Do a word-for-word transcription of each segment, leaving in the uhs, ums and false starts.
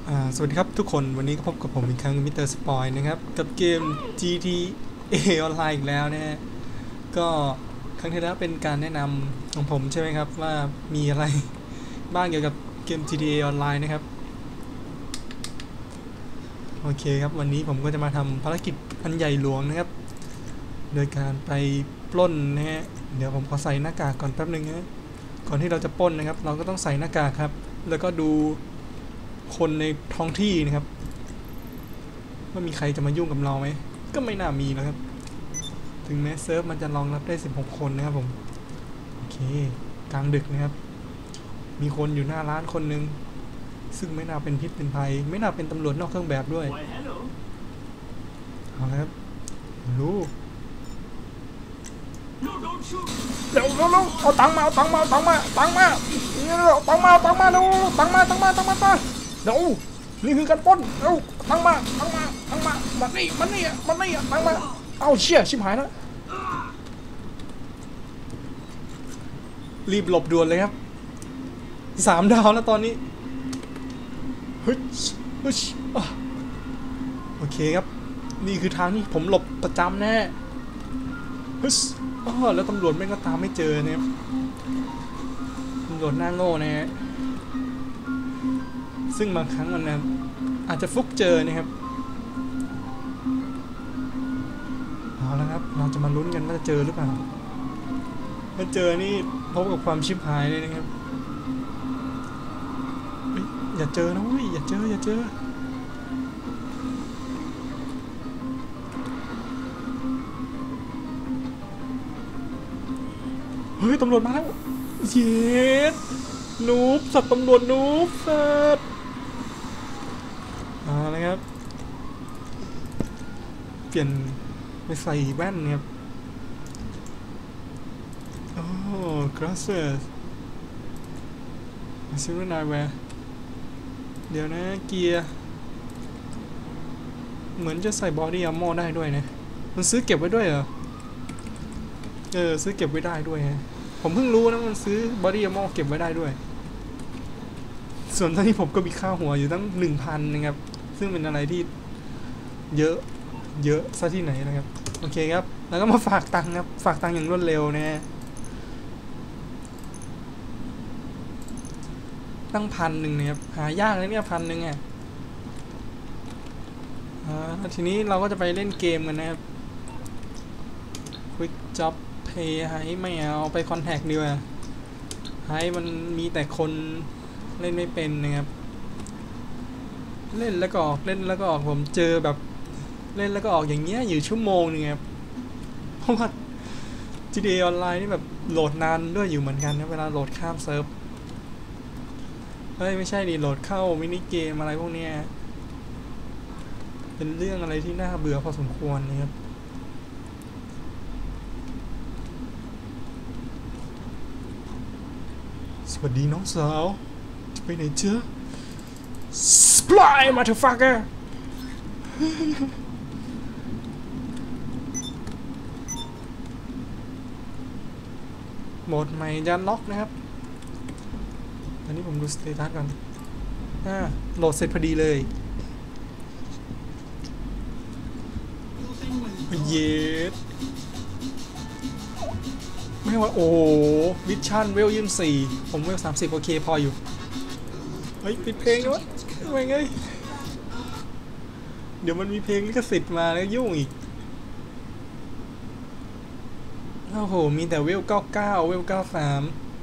สวัสดีครับทุกคนวันนี้ก็พบกับผมอีกครั้งมิสเตอร์สปอยนะครับกับเกม จี ที เอ ออนไลน์อีกแล้วนะฮะก็ครั้งที่แล้วเป็นการแนะนำของผมใช่ไหมครับว่ามีอะไรบ้างเกี่ยวกับเกม จี ที เอ ออนไลน์นะครับโอเคครับวันนี้ผมก็จะมาทำภารกิจอันใหญ่หลวงนะครับโดยการไปปล้นนะฮะเดี๋ยวผมขอใส่หน้ากากก่อนแป๊บนึงนะก่อนที่เราจะปล้นนะครับเราก็ต้องใส่หน้ากากครับแล้วก็ดูคนในท้องที่นะครับว่ามีใครจะมายุ่งกับเราไหมก็ไม่น่ามีนะครับถึงแม้เซิร์ฟมันจะรองรับได้สิบหกคนนะครับผมโอเคกลางดึกนะครับมีคนอยู่หน้าร้านคนหนึ่งซึ่งไม่น่าเป็นพิษเป็นภัยไม่น่าเป็นตำรวจนอกเครื่องแบบด้วยเอาละครับรู้เร็วเร็วเร็วเอาตังมาเอาตังมาเอาตังมาตังมาเอาตังมาเอาตังมาเร็วตังมาตังมาตังมาตังเดี๋ยวนี่คือการปล้นเร็วตังมาตังมาตังมามันนี่มันนี่มันนี่ตังมาเอาเชี่ยชิบหายแล้วรีบหลบด่วนเลยครับสามดาวแล้วตอนนี้เฮ้ยเฮ้ยโอเคครับนี่คือทางที่ผมหลบประจำแน่เฮ้ยอ๋อแล้วตำรวจแม่งก็ตามไม่เจอเนี่ยตำรวจหน้าโง่นะฮะซึ่งบางครั้งมันนะอาจจะฟุกเจอนะครับเอาละครับเราจะมาลุ้นกันว่าจะเจอหรือเปล่าถ้าเจอนี่พบกับความชิบหายเลยนะครับอย่าเจอนะเว้ยอย่าเจออย่าเจอเฮ้ยตำรวจมาแล้วเย็ดนูบสัตว์ตำรวจนูบสัตว์เอาละครับเปลี่ยนไปใส่แว่นครับโอ้กราสเซอร์ซิลเวอร์ไนแวร์เดี๋ยวนะเกียร์เหมือนจะใส่บอดี้อัมโมได้ด้วยนะมันซื้อเก็บไว้ด้วยเหรอเออซื้อเก็บไว้ได้ด้วยฮะผมเพิ่งรู้นะมันซื้อบอดี้อัมโมเก็บไว้ได้ด้วยส่วนตอนนี้ผมก็มีค่าหัวอยู่ตั้งหนึ่งพันนะครับซึ่งเป็นอะไรที่เยอะเยอะซะที่ไหนนะครับโอเคครับแล้วก็มาฝากตังค์ครับฝากตังค์อย่างรวดเร็วนะฮะตั้งพันหนึ่งนะครับหายากเลยเนี่ยพันหนึ่งอ่ะทีนี้เราก็จะไปเล่นเกมกันนะครับ Quick Job Pay ให้ไม่เอาไปคอนแทคดีกว่าให้มันมีแต่คนเล่นไม่เป็นนะครับเล่นแล้วก็ออกเล่นแล้วก็ออกผมเจอแบบเล่นแล้วก็ออกอย่างเงี้ยอยู่ชั่วโมงนึงครับเพราะว่า จี ที เอ ออนไลน์นี่แบบโหลดนานด้วยอยู่เหมือนกันนะเวลาโหลดข้ามเซิร์ฟเฮ้ยไม่ใช่ดิโหลดเข้ามินิเกมอะไรพวกเนี้ยเป็นเรื่องอะไรที่น่าเบื่อพอสมควรนะครับสวัสดีน้องสาวจะไปไหนเจ้าสปลายมาเถอะฟักเกอร์โหมดใหม่จะล็อกนะครับตอนนี้ผมดูสเตตัสก่อนอ่าโหลดเสร็จพอดีเลยเย็ดไม่ว่าโอ้มิชชั่นเวลยี่สิบสี่ผมเวลสามสิบโอเคพออยู่เฮ้ยปิดเพลงด้วยไม่ไงเดี๋ยวมันมีเพลงลิขสิทธิ์มาแล้วยุ่งอีกโอ้โหมีแต่เวลเก้าเก้าเวลเก้าสาม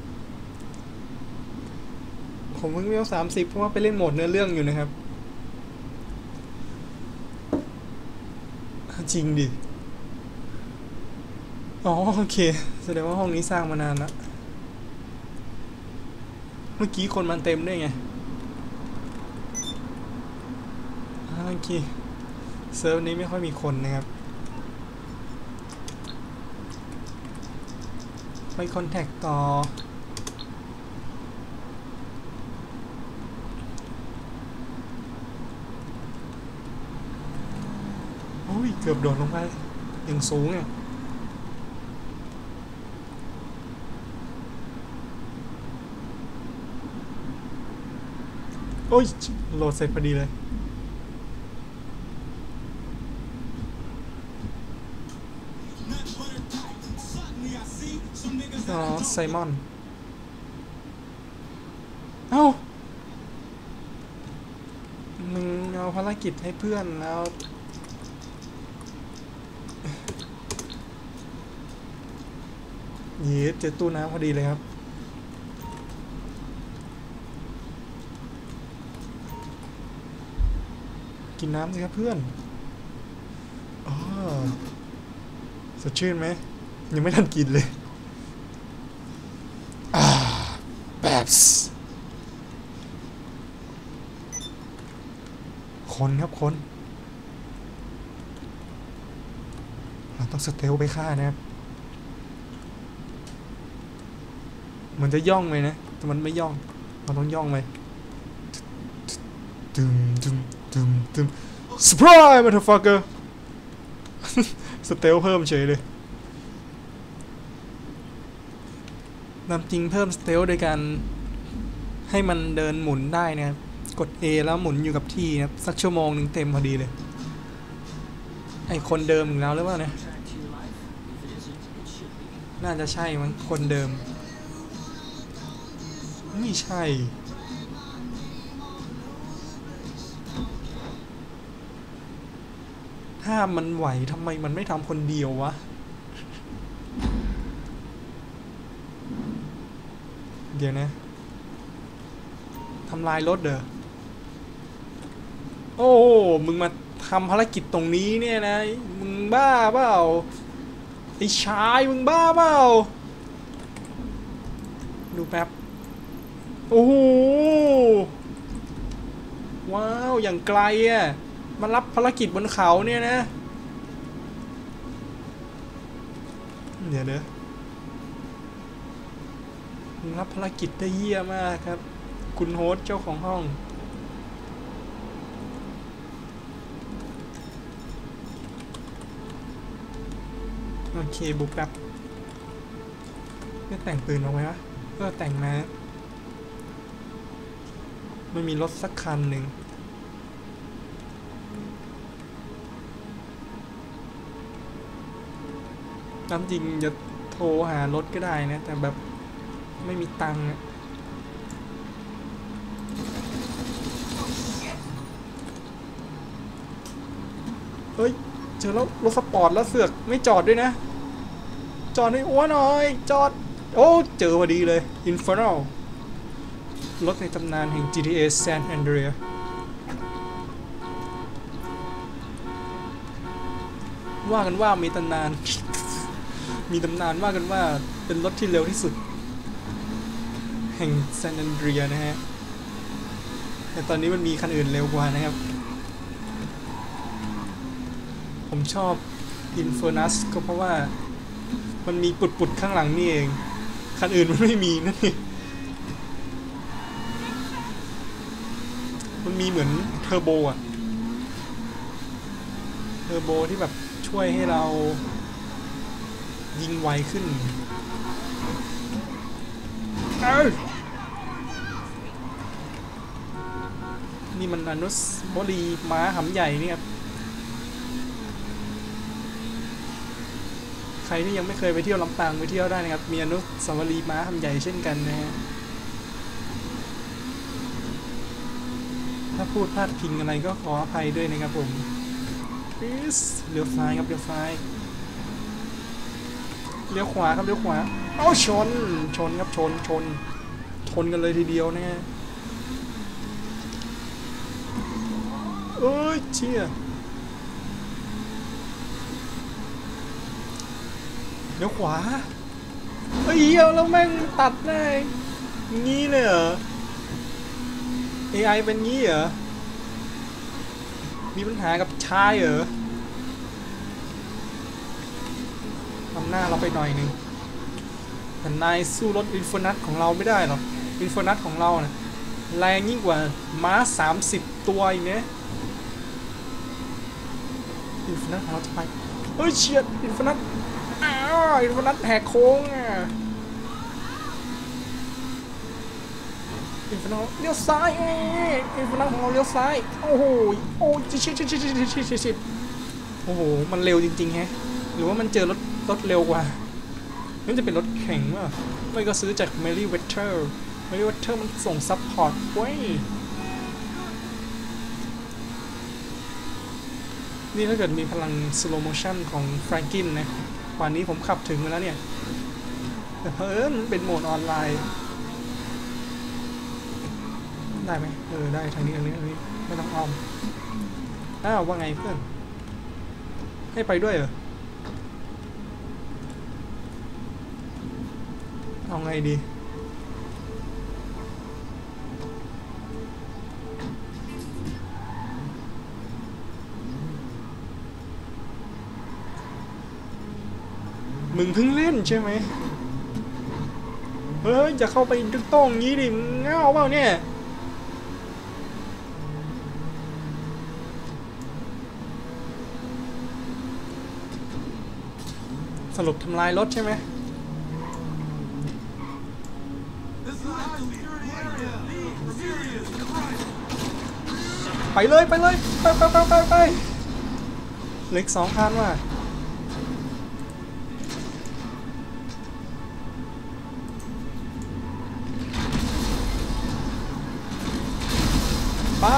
ผมเพิ่งเวลสามสิบเพราะว่าไปเล่นโหมดเนื้อเรื่องอยู่นะครับจริงดิอ๋อโอเคแสดงว่าห้องนี้สร้างมานานละเมื่อกี้คนมันเต็มด้วยไงโอเคเซิร์ฟนี้ไม่ค่อยมีคนนะครับไปคอนแทคต่อโอ้ยเกือบโดดลงไปอย่างสูงอ่ะ โโอ้ยโหลดเสร็จพอดีเลยอ๋อไซมอนเอ้ามึงเอาภารกิจให้เพื่อนแล้วเย้เจอตู้น้ำพอดีเลยครับกินน้ำสิครับเพื่อนอ๋อสดชื่นไหมยังไม่ทันกินเลยอ่าแบบคนครับคนเราต้องสเตลไปฆ่านะครับมันจะย่องเลยนะแต่มันไม่ย่องมันต้องย่องเลยตึมตึมตึมตึม surprise motherfucker สเตลเพิ่มเฉยเลยนำจริงเพิ่มสเตลโดยการให้มันเดินหมุนได้นะครับกด A แล้วหมุนอยู่กับที่นะครับสักชั่วโมงหนึ่งเต็มพอดีเลยไอคนเดิมอีกแล้วหรือเปล่าเนี่ยน่าจะใช่มั้งคนเดิมไม่ใช่ถ้ามันไหวทำไมมันไม่ทำคนเดียววะเดี๋ยวนะทำลายรถเด้อโอ้มึงมาทำภารกิจตรงนี้เนี่ยนะมึงบ้าเปล่าไอ้ชายมึงบ้าเปล่าดูแป๊บโอ้โหว้าวอย่างไกลอ่ะมารับภารกิจบนเขาเนี่ยนะเดี๋ยวเด้อรับภารกิจได้เยี่ยมมากครับคุณโฮสต์เจ้าของห้องโอเคบุกแป๊บไม่แต่งปืนเอาไว้วะเพื่อแต่งนะไม่มีรถสักคันหนึ่งตามจริงจะโทรหารถก็ได้นะแต่แบบไม่มีตังค์เฮ้ยเจอแล้วรถสปอร์ตแล้วเสือกไม่จอดด้วยนะจอดให้อ้วนหน่อยจอดโอ้เจอพอดีเลย Inferno รถในตำนานแห่ง จี ที เอ San Andreas ว่ากันว่ามีตำนาน มีตำนานว่ากันว่าเป็นรถที่เร็วที่สุดแห่ง San Andreas นะฮะแต่ตอนนี้มันมีคันอื่นเร็วกว่านะครับผมชอบ Infernus ก็เพราะว่ามันมีปุดๆข้างหลังนี่เองคันอื่นมันไม่มีนั่นเองมันมีเหมือนเทอร์โบอะเทอร์โบที่แบบช่วยให้เรายิงไวขึ้นเอ้ยนี่มันอนุสาวรีย์ม้าหำใหญ่นี่ครับใครที่ยังไม่เคยไปเที่ยวลำปางไปเที่ยวได้นะครับมีอนุสาวรีย์ม้าหำใหญ่เช่นกันนะฮะถ้าพูดพลาดพิงอะไรก็ขออภัยด้วยนะครับผมเลี้ยวซ้ายครับเลี้ยวซ้ายเลี้ยวขวาครับเลี้ยวขวาเอ้าชนชนครับชนชนชนกันเลยทีเดียวนะฮะเอ้ยเชี่ยเลี้ยวขวาเฮ้ยแล้วแม่งตัดได้งี้เลยเหรอ เอ ไอ เป็นงี้เหรอมีปัญหากับชายเหรอทำหน้าเราไปหน่อยหนึ่งแต่นายสู้รถอินฟอนัสของเราไม่ได้หรอกอินฟอนัสของเราเนี่ยแรงยิ่งกว่าม้าสามสิบตัวอีกเนี่ยอินฟอนัสของเราจะไปเฮ้ยเฉียดอินฟอนัสอ้าวอินฟอนัสแหกโค้งอ่ะอินฟินิตเลี้ยวซ้ายอินฟินิตของเราเลี้ยวซ้ายโอ้โหโอ้ชิชิชิชิชิชิชิชิโอ้โหมันเร็วจริงๆแฮะหรือว่ามันเจอรถรถเร็วกว่านั่นจะเป็นรถแข่งว่ะไม่ก็ซื้อจาก Meriwether Meriwether มันส่งซัพพอร์ตเว้ยนี่ถ้าเกิดมีพลัง slow motion ของ Franklin นะวันนี้ผมขับถึงแล้วเนี่ยแต่เพิ่มเป็นโหมดออนไลน์ได้ไหมเออได้ทางนี้ทางนี้ทางนี้ไม่ต้องอ้อมอ้าวว่าไงเพื่อนให้ไปด้วยเหรอเอาไงดีมึงเพิ่งเล่นใช่ไหมเฮ้ยจะเข้าไปดึกต้องงี้ดิมึงเงาเปล่าเนี่ยสรุปทำลายรถใช่ไหมไปเลยไปเลยไปไปไปไปไปเล็กสองพันว่ะไป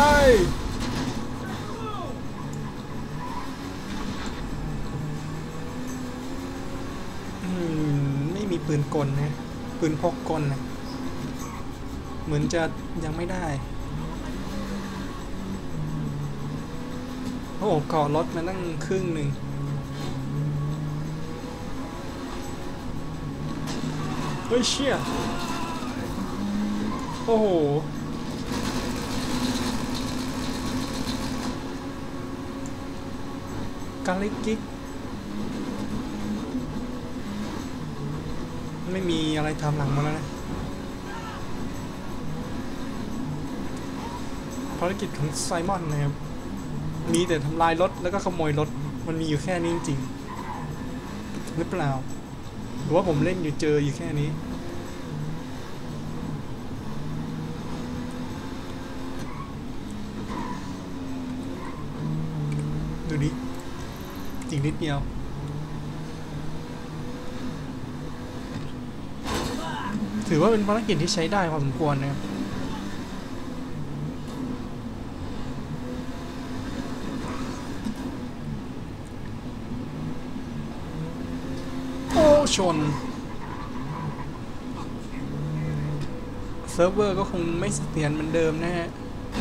ไม่มีปืนกลนะปืนพกกลนะเหมือนจะยังไม่ได้โอ้เกาะรถมาตั้งครึ่งหนึ่งเฮ้ยเชี่ยโอ้โหกาลิกิกไม่มีอะไรทำหลังมาแล้วนะภารกิจของไซมอนนะครับมีแต่ทำลายรถแล้วก็ขโมยรถมันมีอยู่แค่นี้จริงๆหรือเปล่าหรือว่าผมเล่นอยู่เจออยู่แค่นี้ดูดิจริงนิดเดียวถือว่าเป็นภารกิจที่ใช้ได้พอสมควรนะครับชนเซิร์ฟเวอร์ก็คงไม่เสถียรเหมือนเดิมนะฮะ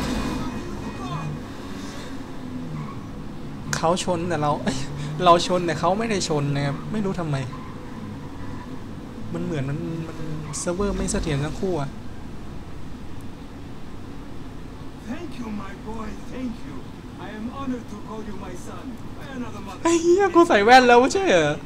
เขาชนแต่เราเราชนแต่เขาไม่ได้ชนนะครับไม่รู้ทำไมมันเหมือนมันมันเซิร์ฟเวอร์ไม่เสถียรทั้งคู่อะไอ้เหี้ยกูใส่แว่นแล้วไม่ใช่เหรอ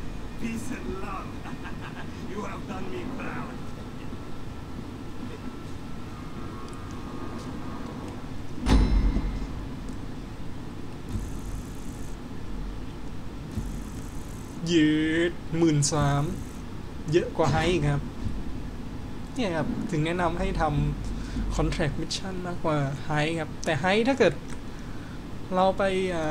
ยืดหมื่นสามเยอะกว่าไฮอีกครับเนี่ยครับถึงแนะนำให้ทำ contract mission มากกว่าไฮครับแต่ไฮถ้าเกิดเราไป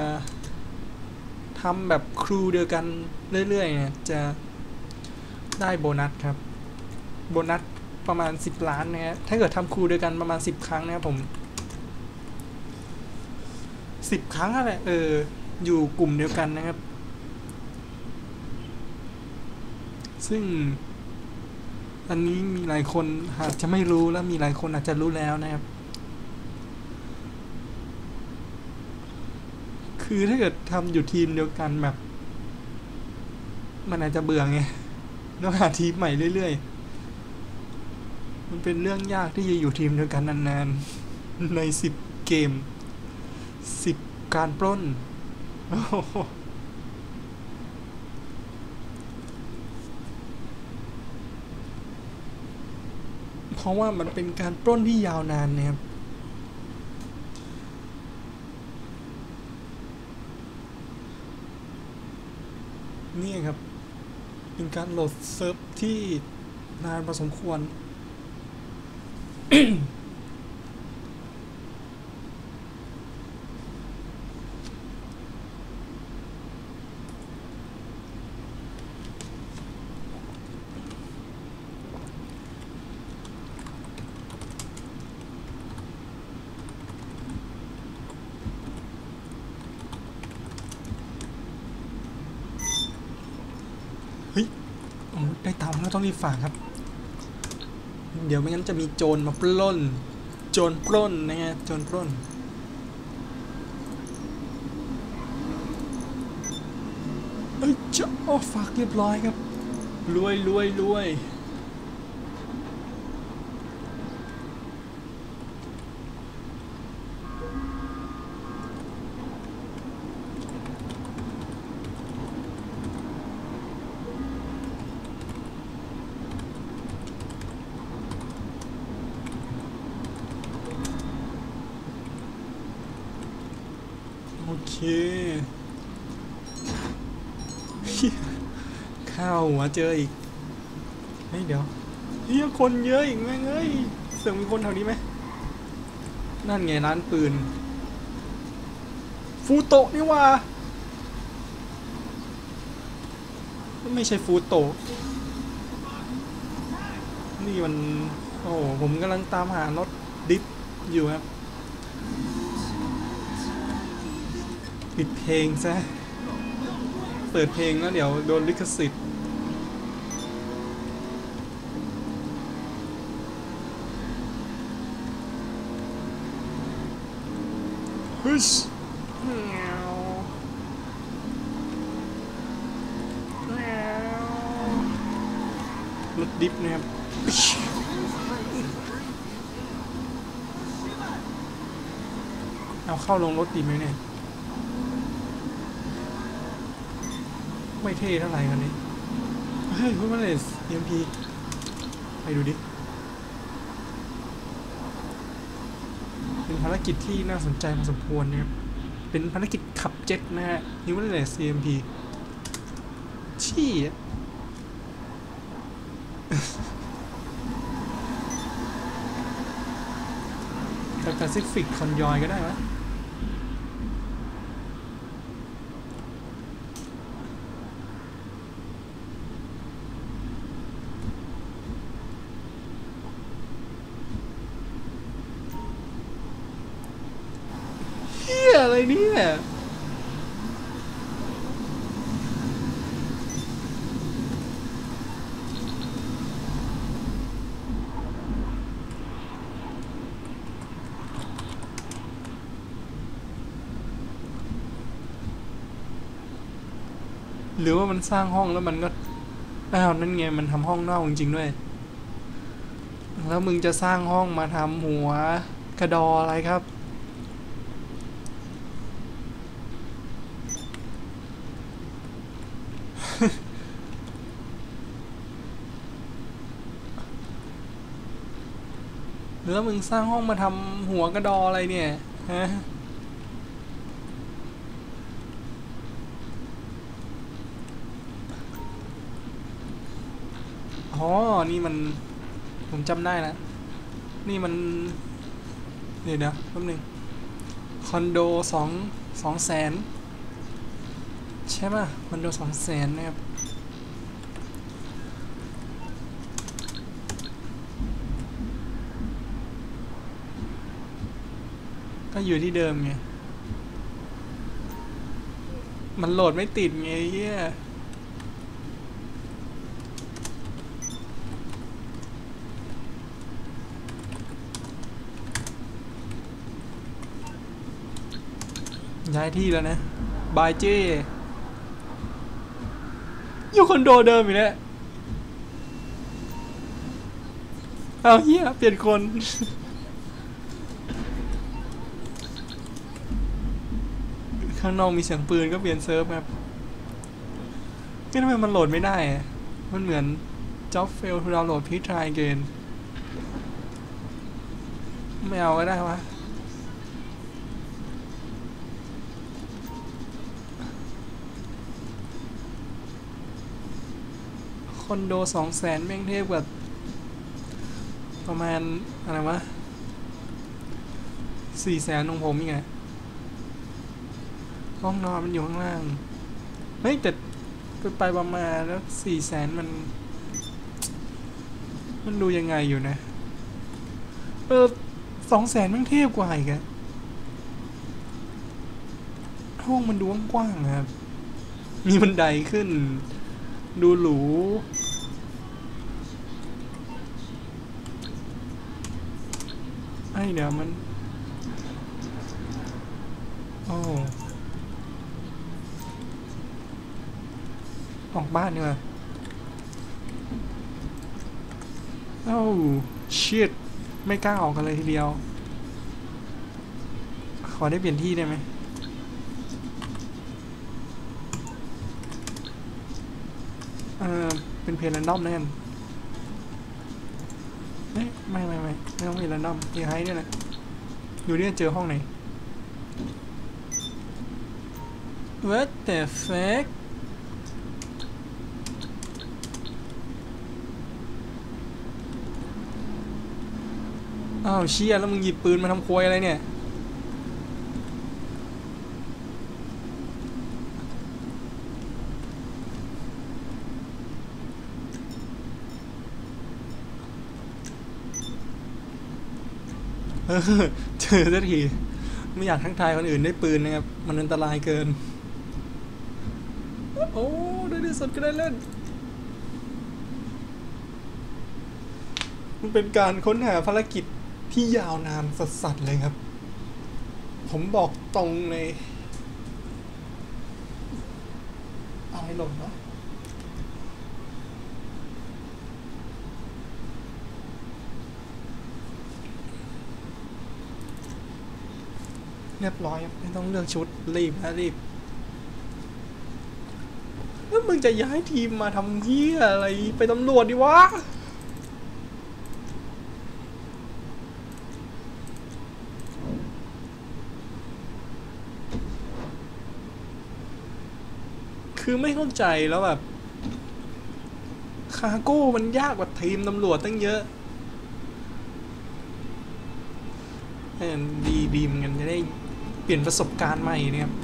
ทำแบบครูเดียวกันเรื่อยๆเนี่ยจะได้โบนัสครับโบนัสประมาณสิบล้านนะฮะถ้าเกิดทำครูเดียวกันประมาณสิบครั้งนะครับผมสิบครั้งอะไรเอออยู่กลุ่มเดียวกันนะครับซึ่งอันนี้มีหลายคนอาจจะไม่รู้แล้วมีหลายคนอาจจะรู้แล้วนะครับคือถ้าเกิดทำอยู่ทีมเดียวกันแบบมันอาจจะเบื่อไงต้องหาทีมใหม่เรื่อยๆมันเป็นเรื่องยากที่จะอยู่ทีมเดียวกันนานๆในสิบเกมสิบการปล้นเพราะว่ามันเป็นการปล้นที่ยาวนานนะครับนี่ครับเป็นการโหลดเซิร์ฟที่นานพอสมควรเฮ้ยได้ตามแล้วต้องรีบฝากครับเดี๋ยวไม่งั้นจะมีโจรมาปล้นโจรปล้นนะฮะโจรปล้นเอ้ยเจ้าโอ้ฝากเรียบร้อยครับรวยรวยรวยโอเคข้าวหัวเจออีกเฮ้ยเดี๋ยวเฮียคนเยอะอีกแม่งเอ้ยเสือกมีคนแถวนี้ไหมนั่นไงร้านปืนฟูโตะนี่ว่าไม่ใช่ฟูโตะนี่มันโอ้ผมกำลังตามหารถดิฟอยู่ครับปิดเพลงซะเปิดเพลงแล้วเดี๋ยวโดนลิขสิทธิ์ฮึชรถดิฟนะครับเอาเข้าลงรถดีไหมเนี่ยไม่เท่เท่าไหร่กันนี้เฮ้ยพูดมาเลย เอ็ม พี ไปดูดิเป็นภารกิจที่น่าสนใจพอสมควรนะครับเป็นภารกิจขับเจ็ตนะฮะนิวเวลเลส เอ็ม พี ชี่แต่แปซิฟิกคอนยอยก็ได้ไหมอะไรเนี่ยหรือว่ามันสร้างห้องแล้วมันก็อ้าวนั่นไงมันทำห้องนอกจริงๆด้วยแล้วมึงจะสร้างห้องมาทำหัวกระดออะไรครับแล้วมึงสร้างห้องมาทำหัวกระดออะไรเนี่ยฮะอ๋อนี่มันผมจำได้แล้วนี่มันเดี๋ยวเดี๋ยวแป๊บนึงคอนโดสองสองแสนใช่ป่ะคอนโดสองแสนนะครับก็อยู่ที่เดิมไงมันโหลดไม่ติดไงเหี้ยย้ายที่แล้วนะบายเจ้อยู่คอนโดเดิมอยู่แล้วเอาเฮียเปลี่ยนคนข้างนอกมีเสียงปืนก็เปลี่ยนเซิร์ฟครับก็ทำไมมันโหลดไม่ได้มันเหมือน job fail to download please try again ไม่เอาก็ได้วะคอนโดสองแสนแม่งเทพกว่าตประมาณอะไรวะสี่แสนของผมยังไงห้องนอนมันอยู่ข้างล่างเฮ้ยแต่ไปไปประมาณแล้วสี่แสนมันมันดูยังไงอยู่นะเออสองแสนมันเทพกว่าอีกอะห้องมันดูกว้างๆครับมีบันไดขึ้นดูหรูไอ้เดี๋ยวมันโอ้ออกบ้านดีกว่าโอ้ชิตไม่กล้าออกกันเลยทีเดียวขอได้เปลี่ยนที่ได้ไหมเออเป็นเพลย์แรนดอมนั่นเอ๊ะไม่ไม่ไม่ไม่ต้องเพลย์แรนดอมเพลย์ไฮเนี่ยแหละดูดิเจอห้องไหน What the fuck อ้าวเชี่ยแล้วมึงหยิบปืนมาทำควยอะไรเนี่ยเจอสักทีไม่อยากทักทายคนอื่นได้ปืนนะครับมันอันตรายเกินโอ้ได้ที่สุดก็ได้เล่นมันเป็นการค้นหาภารกิจที่ยาวนานสัสๆเลยครับผมบอกตรงเลยอะไรหล่นวะเรียบร้อยไม่ต้องเลือกชุดรีบนะรีบแล้วมึงจะย้ายทีมมาทำเหี้ยอะไรไปตำรวจดิวะคือไม่เข้าใจแล้วแบบคาโก้มันยากกว่าทีมตำรวจตั้งเยอะดีดีเหมือนกันจะได้เปลี่ยนประสบการณ์ใหม่เนี่ยครับ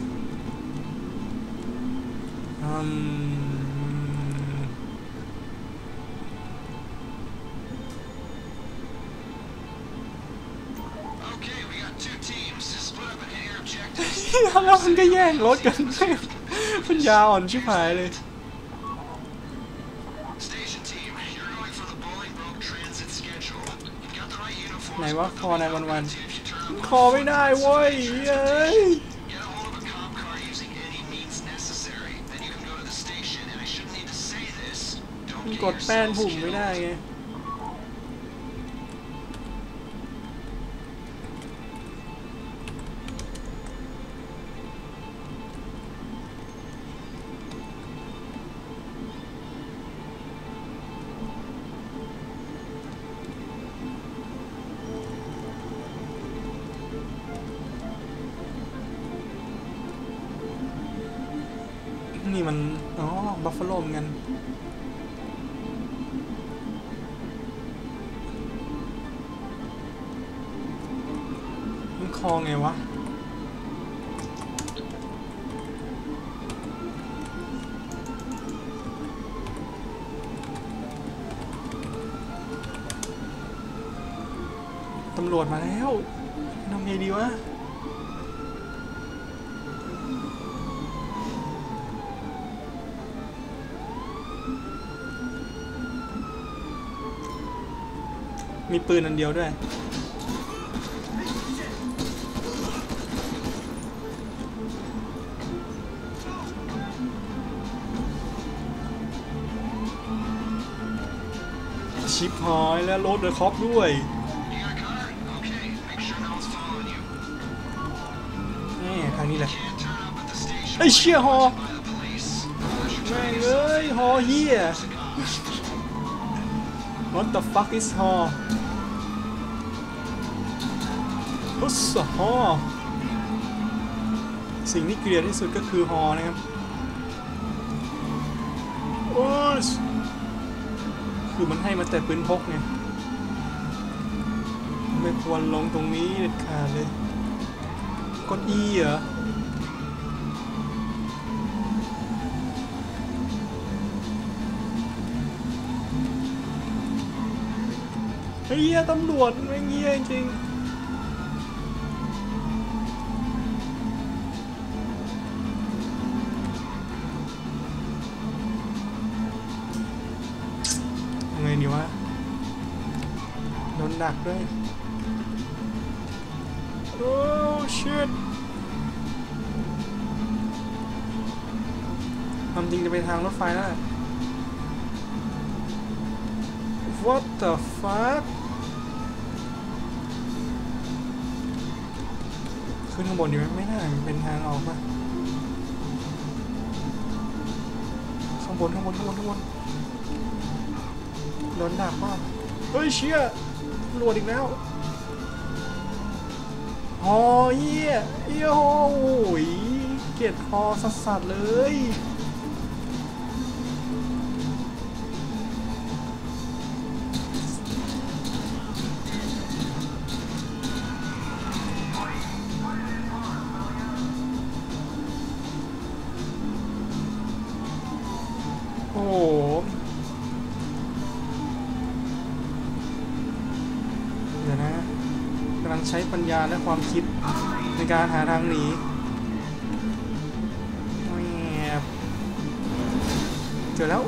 อืมแล้วมันก็แย่งรถกันมันยาวอ่อนชิบหายเลยไหนวะคอในวันวันคอไม่ได้เว้ยเอ้ยกดแป้นปุ่มไม่ได้ไงนี่มันอ๋อบัฟฟาโลเหมือนกันมันคอไงวะตำรวจมาแล้วทำไงดีวะมีปืนอันเดียวด้วยชิปหายแล้วรถเดอะคอปด้วยนี่ทางนี้แหละไอ้เชี่ยฮอแม่งเอ้ยฮอเฮีย What the fuck is ฮออุสฮอสิ่งที่เกลียดที่สุดก็คือฮอนะครับโอ้ยคือมันให้มาแต่ปืนพกไงไม่ควรลงตรงนี้เด็ดขาดเลยกด E เหรอเฮียตำรวจไม่เงี้ยจริงยังไงดีวะโดนดักด้วยโอ้ชิตความจริงจะไปทางรถไฟแล้ว What the fuck ขึ้นข้างบนดีไหมไม่น่ามันเป็นทางออกมาข้างบนข้างบนข้างบนข้างบนโดนดักป่ะเฮ้ยเชี่ยตำรวจอีกแล้วฮอเยี่ยเยี่ยโอ้ยเกลียดฮอสัสๆเลยโอ้โหเดี๋ยวนะกำลังใช้ปัญญาและความคิดในการหาทางหนีเจอแล้ว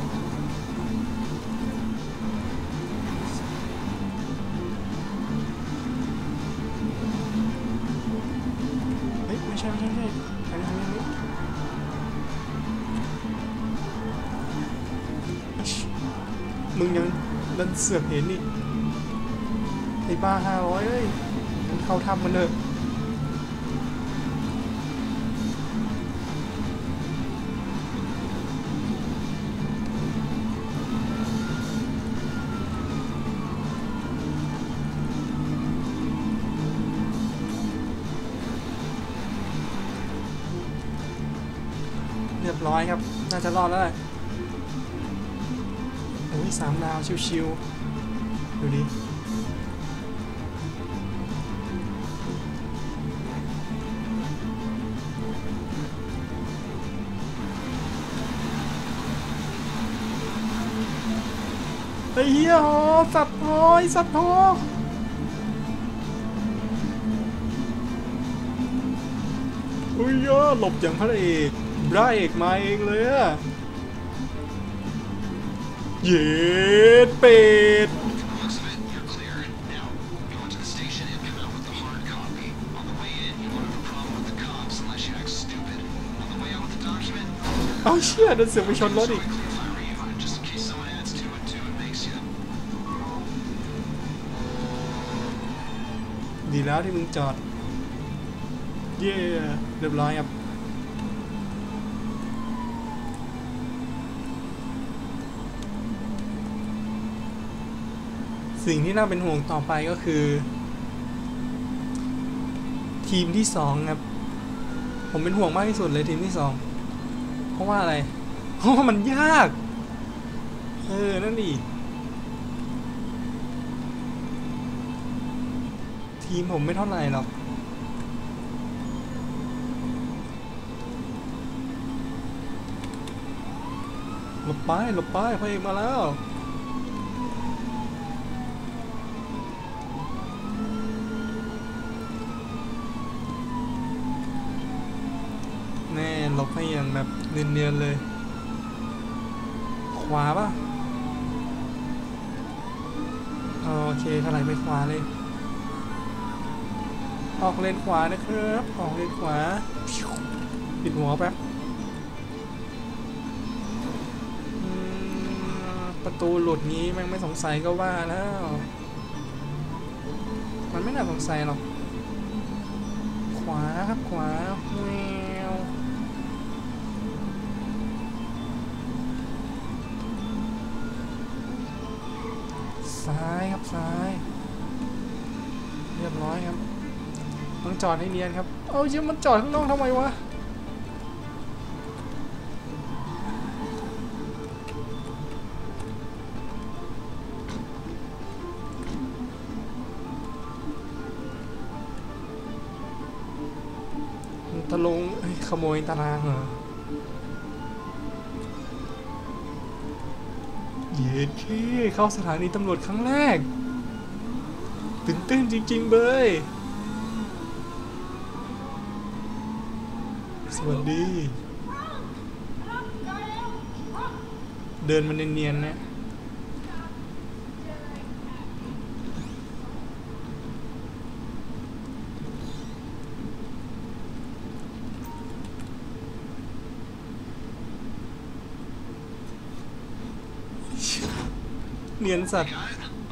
เฮ้ยไม่ใช่ไม่ใช่ไม่ใช่ทางนี้ทางนี้มึงยังดันเสือกเห็นนี่ไอ้บ้าห้าร้อยเอ้ยมันเข้าทำมันเถอะเรียบร้อยครับน่าจะรอดแล้วแหละโอ้ยสามดาวชิวๆดูดิไอ้เหี้ยฮอสัตว์ฮอยสัตว์ฮออุ้ยเยอะหลบอย่างพระเอกพระเอกมาเองเลยอะเย็ดเป็ดเอาเชี่ยเดินเสือกไปชนรถอีกดีแล้วที่มึงจอดเย่เรียบร้อยครับสิ่งที่น่าเป็นห่วงต่อไปก็คือทีมที่สองครับผมเป็นห่วงมากที่สุดเลยทีมที่สองเพราะว่าอะไรเพราะว่ามันยากเออนั่นดิทีมผมไม่เท่าไหร่หรอกหลบไปหลบไปพระเอกมาแล้วแน่หลบให้อย่างแบบเนียนๆเลยขวาป่ะโอเคถลายไปขวาเลยออกเลนขวานะครับออกเลนขวาปิดหัวแป๊บประตูหลุดงี้แม่งไม่สงสัยก็ว่าแล้วมันไม่น่าสงสัยหรอกขวาครับขวาแววซ้ายครับซ้ายเรียบร้อยครับต้องจอดให้เนียนครับเอาเยี่ยมมันจอดข้างนอกทำไมวะตะลงขโมยตารางเหรอเย้เท่เข้าสถานีตำรวจครั้งแรกตื่นเต้นจริงๆเลยสวัสดีเดินมันเนียนๆนะเนียนสัตว์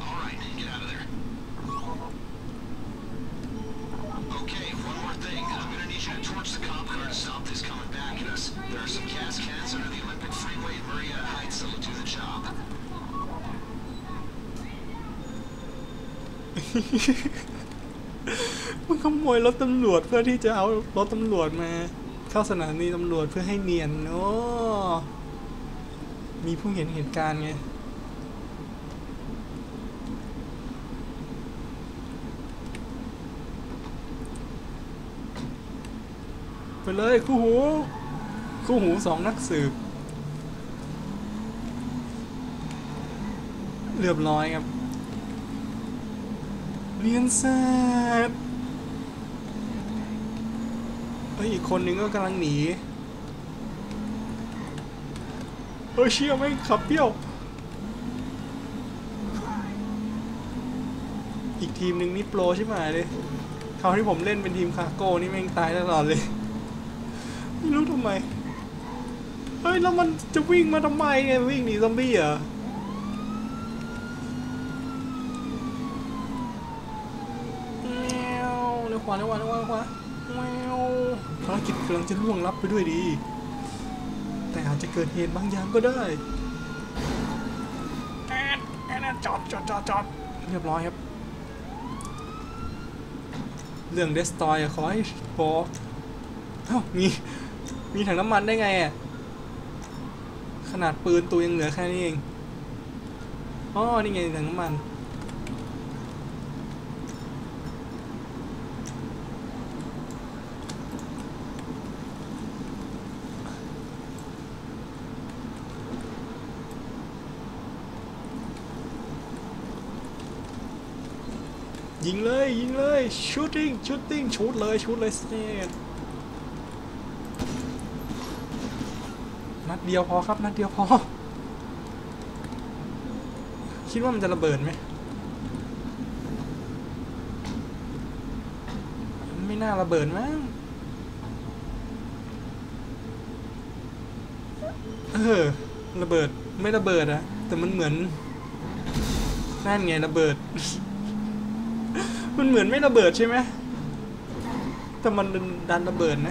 มันขโมยรถตำรวจเพื่อที่จะเอารถตำรวจมาเข้าสถานีตำรวจเพื่อให้เนียนโอ้มีผู้เห็นเหตุการณ์ไงไปเลยคู่หูคู่หูสองนักสืบเรียบร้อยครับเรียนแซดเฮ้ยอีกคนนึงก็กำลังหนีเฮ้ยเชี่ยไม่ขับเปี้ยวอีกทีมหนึ่งนี่โปรใช่ไหมเลยคราวที่ผมเล่นเป็นทีมคาโก้นี่แม่งตายตลอดเลยไม่รู้ทำไมเฮ้ยแล้วมันจะวิ่งมาทำไมไงวิ่งหนีซอมบี้เหรอเร็วขวาเร็วขวาเร็วขวาเร็วขวาแมวภารกิจกำลังจะล่วงลับไปด้วยดีแต่อาจจะเกิดเหตุบางอย่างก็ได้แอนแอนจอดจอดจอดจอดเรียบร้อยครับเรื่องเดสตอยขอให้บอกเอ้ามีมีถังน้ำมันได้ไงอ่ะขนาดปืนตัวยังเหลือแค่นี้เองอ๋อนี่ไงถังน้ำมันยิงเลยยิงเลยชูตติ้งชูตติ้งชูตเลยชูตเลยเซตนัดเดียวพอครับนัดเดียวพอคิดว่ามันจะระเบิดไหมไม่น่าระเบิดมั้งเออระเบิดไม่ระเบิดอะแต่มันเหมือนนั่นไงระเบิดมันเหมือนไม่ระเบิดใช่ไหมแต่มันดันระเบิดนะ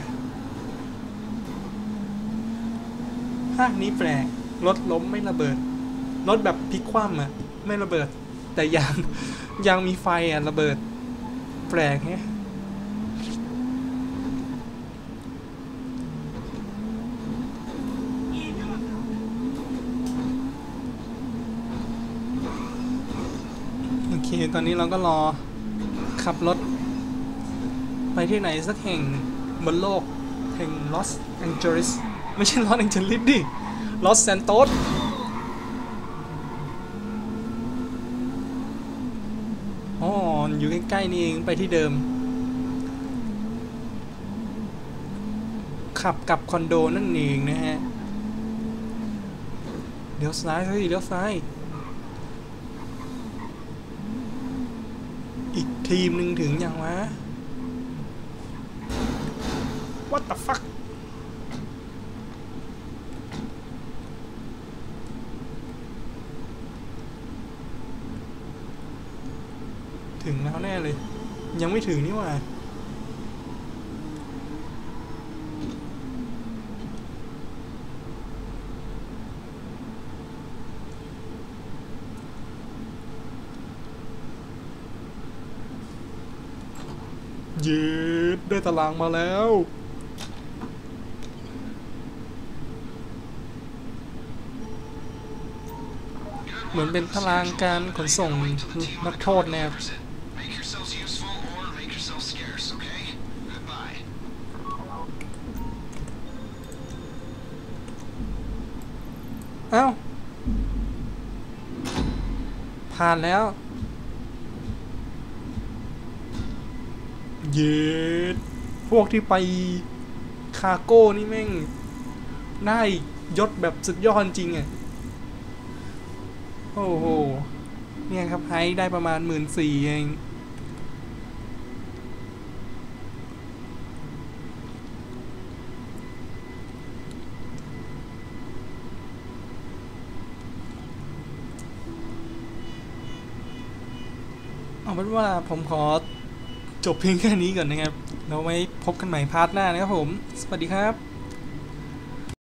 ภาคนี้แปลกรถล้มไม่ระเบิดรถแบบพลิกคว่ำอะไม่ระเบิดแต่ยางยางมีไฟอะระเบิดแปลกไงโอเคตอนนี้เราก็รอขับรถไปที่ไหนสักแห่งบนโลกแห่งลอสแองเจลิสไม่ใช่ลอสแองเจลิสดิลอสแซนโตสอ๋ออยู่ใกล้ๆนี่เองไปที่เดิมขับกลับคอนโดนั่นเองนะฮะเลี้ยวซ้ายเฮ้ยเลี้ยวซ้ายอีกทีมหนึ่งถึงยังวะ What the fuck ถึงแล้วแน่เลยยังไม่ถึงนี่หว่าเย็ดได้ตารางมาแล้วเหมือนเป็นตารางการขนส่งนักโทษแนวเอ้าผ่านแล้วเย็ดพวกที่ไปคาโก้นี่แม่งได้ยศแบบสุดยอดจริงอ่ะโอ้โหเนี่ยครับไฮได้ประมาณหมื่นสี่เองเอาเป็นว่าผมขอจบเพียงแค่นี้ก่อนนะครับเราไว้พบกันใหม่พาร์ทหน้านะครับผมสวัสดีครับ